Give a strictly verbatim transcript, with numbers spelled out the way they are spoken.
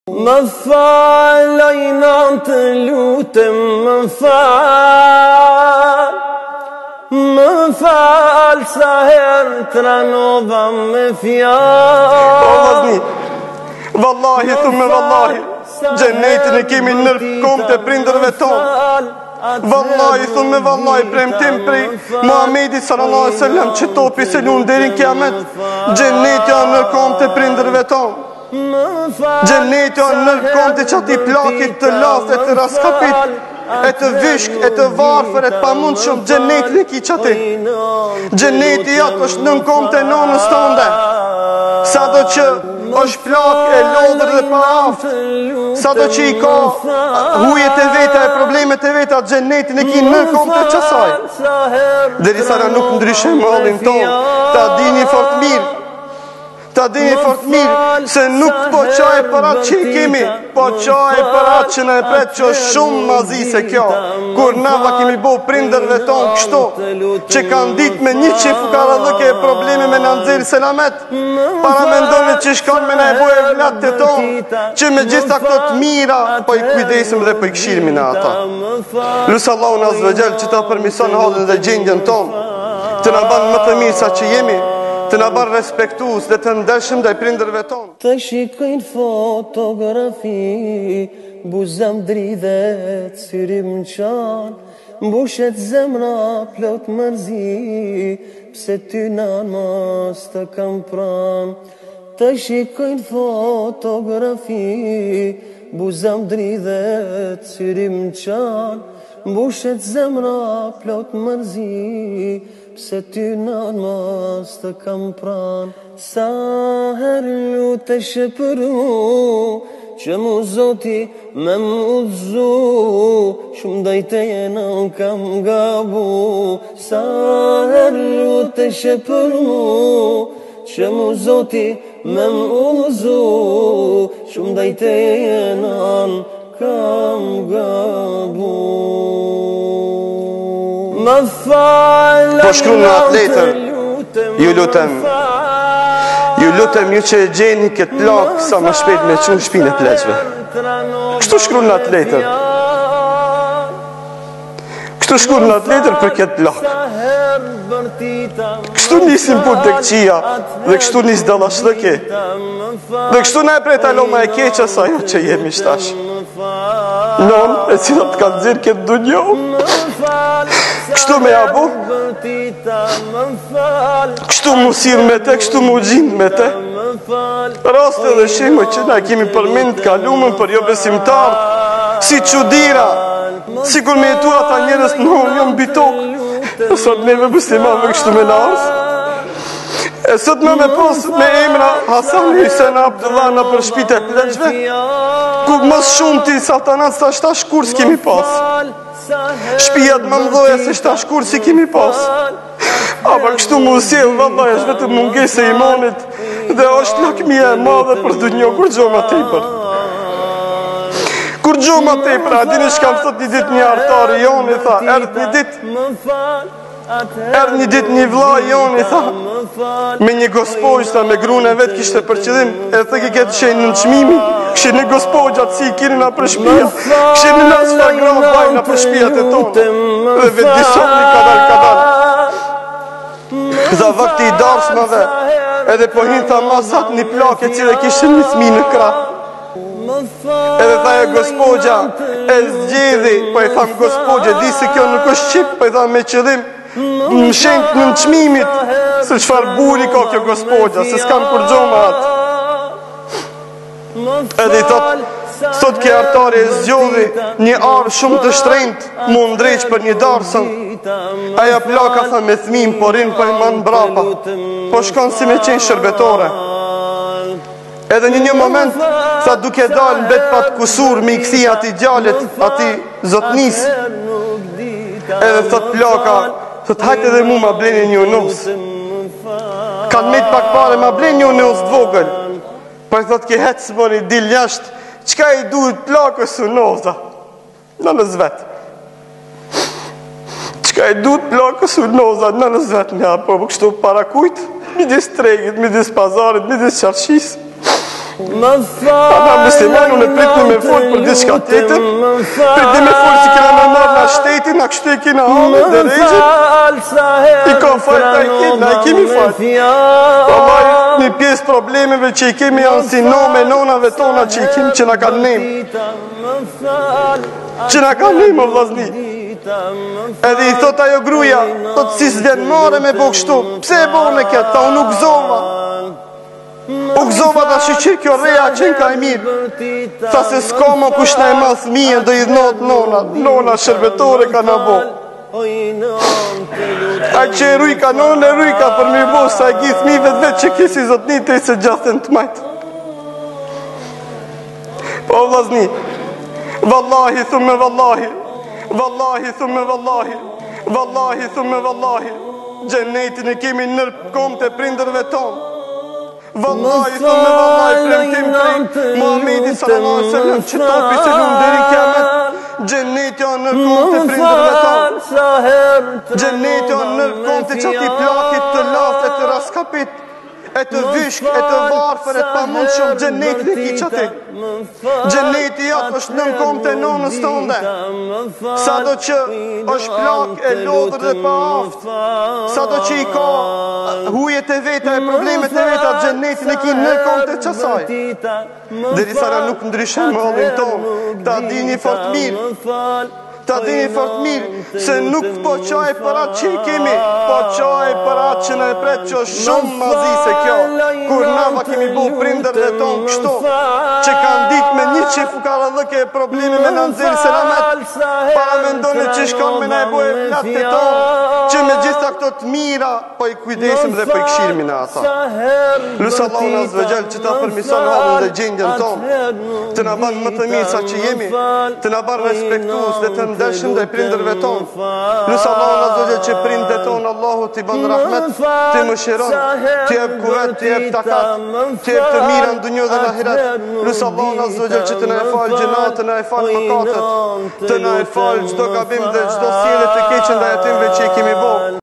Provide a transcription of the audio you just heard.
Më fal, o i nan të lutem, më fal. Më fal, sa herë të ranova me fjallë. O vazni, vallahi, thume vallahi, gjenetin e kemi nërë kom të prindërve tonë. Vallahi, thume vallahi, premtim prej Muhamedi sallallahu alaihi wasallam që topi se lunë derin kiamet, gjenetja nërë kom të prindërve tonë. Gjenetja nërë kom të qati plakit të lafë, të raskapit, e të vishk, e të varfër, e të pamund shumë, gjenetin e ki qati. Gjeneti jatë është nën kom të nonës tënde, sa do që është plak e lodër dhe pa aftë, sa do që i ka hujet e veta e problemet e veta, gjenetin e ki nën kom të qasaj. Derisa na nuk ndryshe mallin tonë, ta dini fort mirë, ta dini fort mirë, se nuk po qaj parat që i kemi, po qaj parat që në e pret që është shumë mazi se kjo. Kur nava kemi bo prindërve tonë kështu, që kanë dit me një që fukara dhëke e problemi me në nëzirë selamet, para me ndonit që shkanë me në e bojë e vlatë të tonë, që me gjitha këto të mira, po i kujdesim dhe po i këshirimi në ata. Lusë Allahu në azvëgjel që ta përmison halën dhe gjendjen tonë, të në banë më të mirë sa që jemi, të në barë respektus dhe të ndeshëm dhe i prindërve tonë. Të shikojnë fotografi, buzëm dridhet, syrim në qanë, mbushet zemra plot mërzi, pse ty nan mos të kam pranë. Të shikojnë fotografi, buzëm dridhet, syrim në qanë, mbushet zemra plot mërzi, pse ty nan mos të kam pranë. Sa herë lutesh për mu, që mu zoti me mu udhzu, shumë dajteje në kam gabu. Sa herë lutesh për mu, që mu zoti me mu udhzu, shumë dajteje në kam gabu. Po shkru në atë letër, ju lutem, ju lutem ju që e gjeni këtë plak sa më shpejt me qunë shpinë e pleqve. Kështu shkru në atë letër, kështu shkru në atë letër për këtë plak. Kështu nisim pun të këqia dhe kështu nis dalashlëke, dhe kështu ne prej taloma e keqa sa jo që jemi shtash. Non e cilat kanë zirë këtë dunjo, kështu me abu, kështu mu sirë me te, kështu mu gjinë me te. Raste dhe shimo që na kemi përmend të kalumën për jo besimtarë, si qudira, si kur me jetu ata njërës në honë jo mbi tokë, e sot neve muslimave kështu me nasë. E sot me me posë me emra Hasan Hysen Abdullah në për shpite e pleqve, ku mos shumë ti saltanat sa shtash kur s'kemi pasë. Shpijat më mdoja se shtash kur si kemi pasë. Aba kështu mu sjellë, vallaj është vetë mungesë e imanit, dhe është lakmia e madhe për dunjo kur gjoma tepër. Kur gjoma tepër, a dini shkam thot një dit një artari joni, tha, erdh një dit, erdh një dit një vlla joni, tha, me një gospojë, tha, me grune e vetë kishte për qëllim, e thëki këtë shenë në qmimi, kështë një gospojë gjatë si i kiri nga për shpia, kështë një nësë fa gra bajnë nga për shpijat e tonë, dhe vetë disot një kadal kadal. Dha vakti i darsmave, edhe po hinë tha mazat një plake cile kishte një thmi në krah. Edhe tha e gospogja e zgjidhi, po e tham gospogja, di se kjo nuk është qip, po e tham me qëllim, më shenjt në në qmimit, se qfar buri ka kjo gospogja, se s'kam kur gjoma atë. Edhe i thot, sot kje artari e zgjodhi një arë shumë të shtrejnët, mu ndreq për një darsën. Aja plaka tha me thmim, po rinë po i manë brapa, po shkon si me qenë shërbetore. Edhe një një moment, tha duke dalë në betë patë kusur, me i këthi ati gjallet, ati zotnis. Edhe thot plaka, thot hajtë edhe mu ma bleni një unosë. Kanë me të pak pare, ma bleni një unosë dvogël. Po i thot ki hetë së mori dil jashtë, qka i duhet plakës unoza? Në në zvetë. Qka i duhet plakës unoza? Në në zvetë një apo, kështu para kujtë, midis tregit, midis pazarit, midis qarqisë. Ata muslimanu në pritni me folë për diçka tjetër, pritni me folë si kena me marrë na shtetin, na kështu e kena hamë dhe rejgjit, i ka falë ta i ketë, na i kemi falë. Wallahi, një pjesë problemeve që i kemi janë si nome, nonave tona që i kemi që na kanë nejmë. Që na kanë nejmë, o vllazni. Edhe i thot ajo gruja, thot si s'vjen mare me bo kështu, pse e bo në këtë, ta unë u gëzova. U gëzova ta shqyqir kjo reja qenë ka i mirë. Tha se s'ka ma kush na e ma thmije, do i dhënot nona, nona shërbetore ka na bo. A që e rujka, nona e rujka për mi bo, sa e gjithë mi vetë vetë që kisi zotnit e se gjathen të majtë. Po vllazni, vallahi thume vallahi, vallahi thume vallahi, vallahi thume vallahi, gjennetin e kemi nër kom të prindërve tonë. Vallahi thume vallahi, premtim prej Muhamedi sallallahu alaihi wasallam që topi se lumë deri kiamet, gjenneti janë nër kom të prindërve tonë. Gjenneti janë nër kom të qati plakit të lafet të raskapit, e të vyshk, e të varfër, e të pamund shumë, gjenneti e ki qati. Gjenneti jatë është nën kom të nonës tënde, sa do që është plak e lodhër dhe pa aftë, sa do që i ka hujet e veta e problemet e veta, gjennetin e ki nën kom të qasaj. Derisa na nuk ndryshem më allin tonë, ta dini fort mirë, ta dini fort mirë, se nuk po qaj për atë që i kemi, po qaj për atë që në e pret që është shumë mazi se kjo. Kur nava kemi bu prinder dhe tonë kështu, që kanë dit me një që fukara dhëke e problemi me në nëzirë selamet, para me ndoni që shkon me në e bu e flatë të tonë, që me gjitha këto të mira, po i kujdesim dhe po i këshirmi në ata. Lusë Allah në azvëgjel që ta përmison hadën dhe gjendjen tonë, të në banë më të mirë sa që jemi, të në banë respektus dhe të ndeshëm dhe prindërve tonë. Lusë Allah në azvëgjel që prindët tonë, Allahu t'i banë rahmet, t'i më shiron, t'i jep kuvet, t'i jep takat, t'i jep të mirë në dunjo dhe në ahiret. Lusë Allah në azvëgjel që të në e falë gjinat, të në e falë mëkatet, të në e falë gjdo gabim dhe gjdo sile të keqen dhe jetimve që i kemi bo.